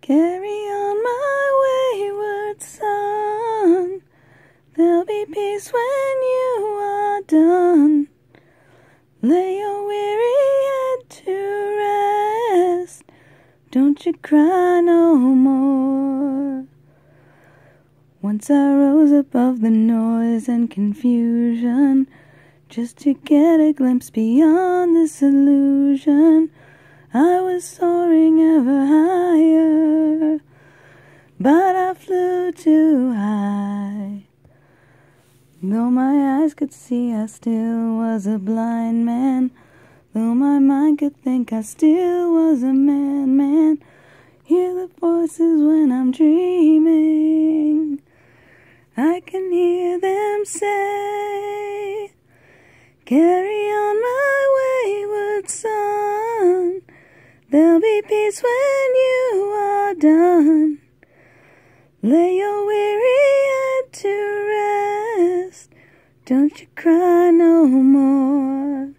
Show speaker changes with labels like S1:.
S1: Carry on, my wayward son. There'll be peace when you are done. Lay your weary head to rest. Don't you cry no more. Once I rose above the noise and confusion, just to get a glimpse beyond this illusion. I was soaring ever higher, but I flew too high. Though my eyes could see, I still was a blind man. Though my mind could think, I still was a man. Hear the voices when I'm dreaming. I can hear them say, carry on, my wayward son. There'll be peace when you are done. Lay your weary head to rest. Don't you cry no more.